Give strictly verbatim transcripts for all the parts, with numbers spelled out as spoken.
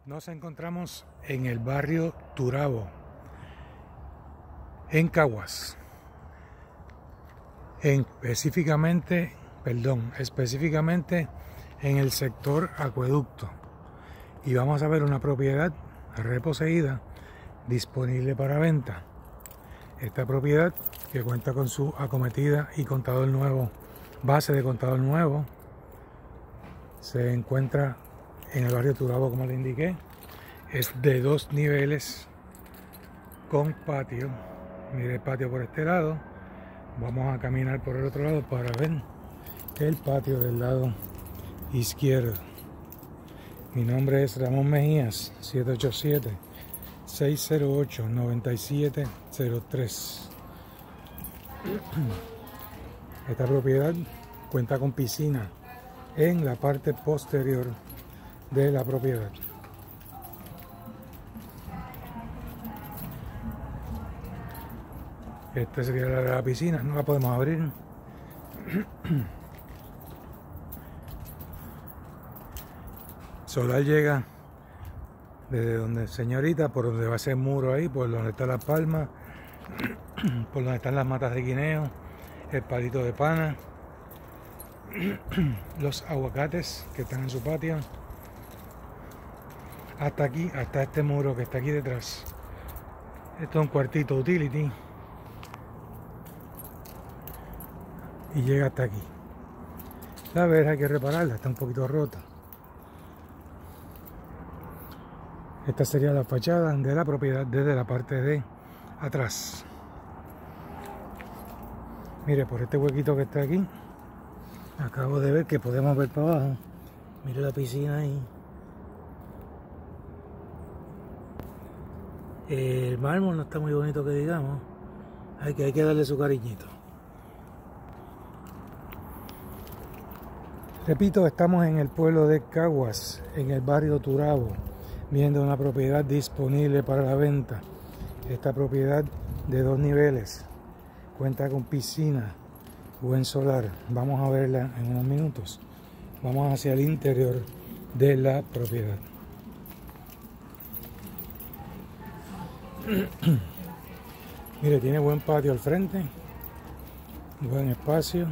Nos encontramos en el barrio Turabo, en Caguas, en específicamente, perdón, específicamente en el sector Acueducto, y vamos a ver una propiedad reposeída disponible para venta. Esta propiedad, que cuenta con su acometida y contador nuevo, base de contador nuevo, se encuentra en el barrio Turabo, como le indiqué. Es de dos niveles con patio. Mire el patio por este lado. Vamos a caminar por el otro lado para ver el patio del lado izquierdo. Mi nombre es Ramón Mejías. Siete ocho siete, seis cero ocho, nueve siete cero tres. Esta propiedad cuenta con piscina en la parte posterior de la propiedad. Esta sería la de la piscina, no la podemos abrir. Solar llega desde donde, señorita, por donde va ese muro ahí, por donde está la palma, por donde están las matas de guineo, el palito de pana, los aguacates que están en su patio, hasta aquí, hasta este muro que está aquí detrás. Esto es un cuartito utility y llega hasta aquí. La verja hay que repararla, está un poquito rota. Esta sería la fachada de la propiedad desde la parte de atrás. Mire, por este huequito que está aquí, acabo de ver que podemos ver para abajo. Mire la piscina ahí. El mármol no está muy bonito, que digamos. Hay que, hay que darle su cariñito. Repito, estamos en el pueblo de Caguas, en el barrio Turabo, viendo una propiedad disponible para la venta. Esta propiedad de dos niveles, cuenta con piscina, buen solar. Vamos a verla en unos minutos. Vamos hacia el interior de la propiedad. Mire, tiene buen patio al frente, buen espacio.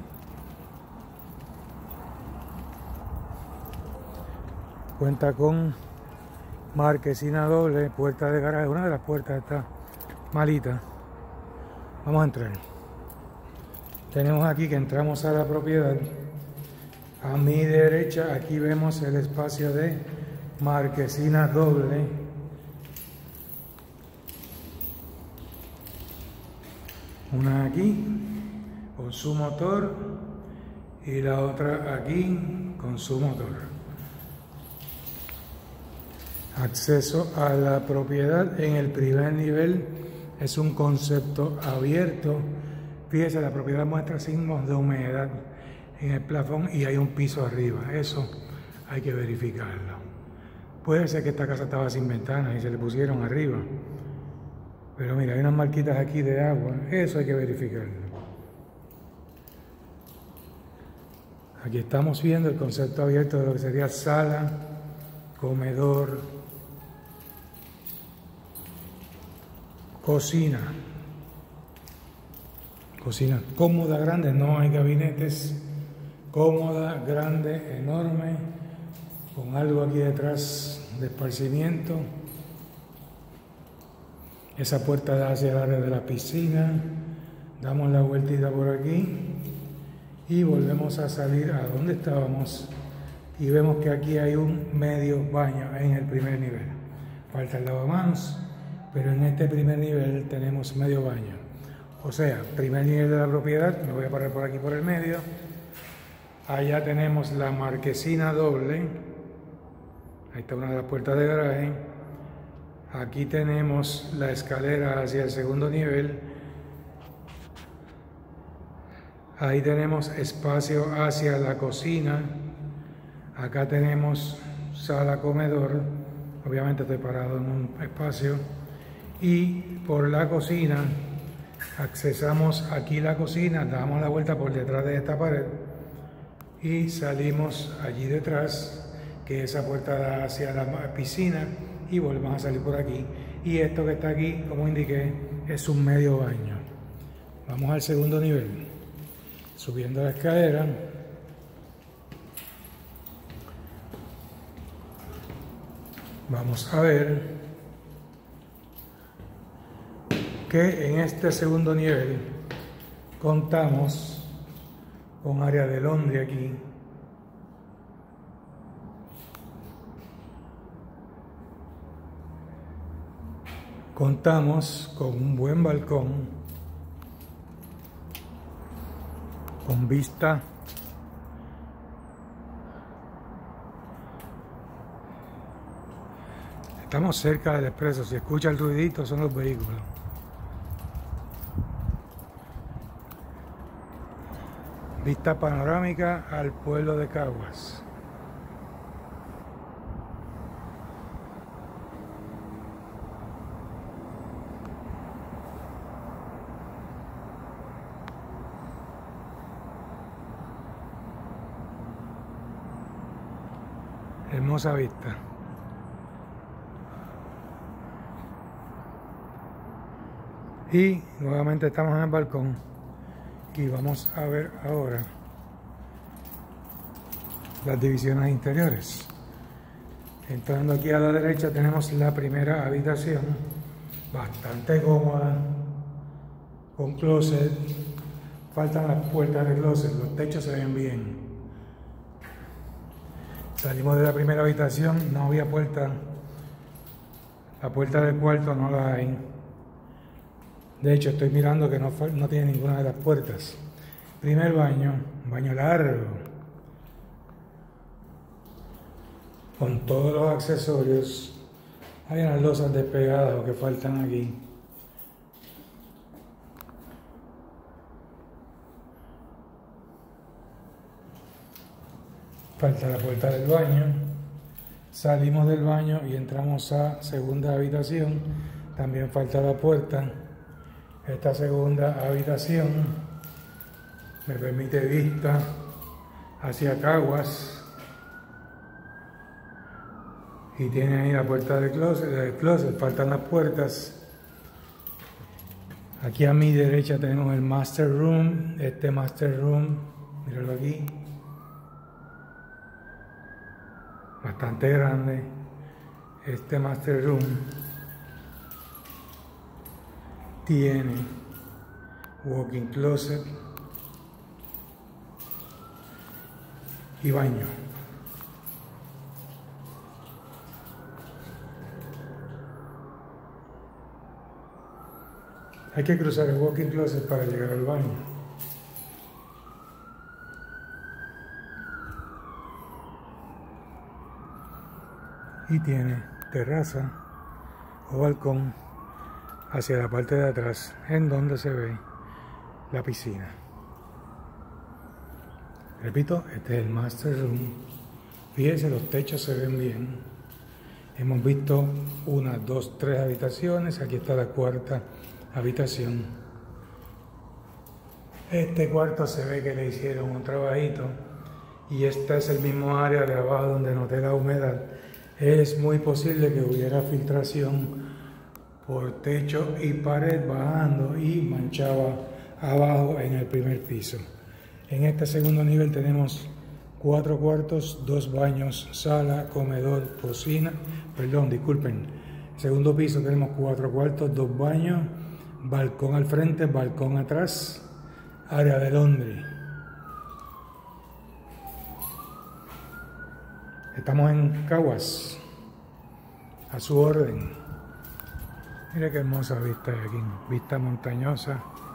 Cuenta con marquesina doble, puerta de garaje. Una de las puertas está malita. Vamos a entrar. Tenemos aquí que entramos a la propiedad. A mi derecha, aquí vemos el espacio de marquesina doble. Una aquí con su motor y la otra aquí con su motor. Acceso a la propiedad en el primer nivel es un concepto abierto. Fíjese, la propiedad muestra signos de humedad en el plafón y hay un piso arriba. Eso hay que verificarlo. Puede ser que esta casa estaba sin ventanas y se le pusieron arriba. Pero mira, hay unas marquitas aquí de agua. Eso hay que verificarlo. Aquí estamos viendo el concepto abierto de lo que sería sala, comedor, cocina. Cocina cómoda, grande, no hay gabinetes. Cómoda, grande, enorme, con algo aquí detrás de esparcimiento. Esa puerta da hacia el área de la piscina. Damos la vueltita por aquí y volvemos a salir a donde estábamos. Y vemos que aquí hay un medio baño en el primer nivel. Falta el lavamanos, pero en este primer nivel tenemos medio baño. O sea, primer nivel de la propiedad. Me voy a parar por aquí por el medio. Allá tenemos la marquesina doble. Ahí está una de las puertas de garaje. Aquí tenemos la escalera hacia el segundo nivel. Ahí tenemos espacio hacia la cocina. Acá tenemos sala comedor. Obviamente estoy parado en un espacio. Y por la cocina, accesamos aquí la cocina, damos la vuelta por detrás de esta pared y salimos allí detrás, que esa puerta da hacia la piscina y volvemos a salir por aquí. Y esto que está aquí, como indiqué, es un medio baño. Vamos al segundo nivel. Subiendo la escalera. Vamos a ver que en este segundo nivel contamos con área de laundry aquí. Contamos con un buen balcón con vista estamos cerca del expreso. Si escucha el ruidito son los vehículos. Vista panorámica al pueblo de Caguas. Hermosa vista. Y nuevamente estamos en el balcón y vamos a ver ahora las divisiones interiores. Entrando aquí a la derecha tenemos la primera habitación, bastante cómoda, con closet. Faltan las puertas de closet, los techos se ven bien. Salimos de la primera habitación, no había puerta, la puerta del cuarto no la hay. De hecho estoy mirando que no, no tiene ninguna de las puertas. Primer baño, baño largo, con todos los accesorios. Hay unas losas despegadas que faltan aquí. Falta la puerta del baño. Salimos del baño y entramos a segunda habitación. También falta la puerta. Esta segunda habitación me permite vista hacia Caguas. Y tiene ahí la puerta del closet, del closet. Faltan las puertas. Aquí a mi derecha tenemos el master room. Este master room, míralo aquí. Bastante grande. Este master room tiene walk-in closet y baño. Hay que cruzar el walk-in closet para llegar al baño. Y tiene terraza o balcón hacia la parte de atrás, en donde se ve la piscina. Repito, este es el master room. Fíjense, los techos se ven bien. Hemos visto una, dos, tres habitaciones. Aquí está la cuarta habitación. Este cuarto se ve que le hicieron un trabajito. Y este es el mismo área de abajo donde noté la humedad. Es muy posible que hubiera filtración por techo y pared bajando y manchaba abajo en el primer piso. En este segundo nivel tenemos cuatro cuartos, dos baños, sala, comedor, cocina, perdón, disculpen. Segundo piso tenemos cuatro cuartos, dos baños, balcón al frente, balcón atrás, área de laundry. Estamos en Caguas, a su orden. Mira qué hermosa vista hay aquí, vista montañosa.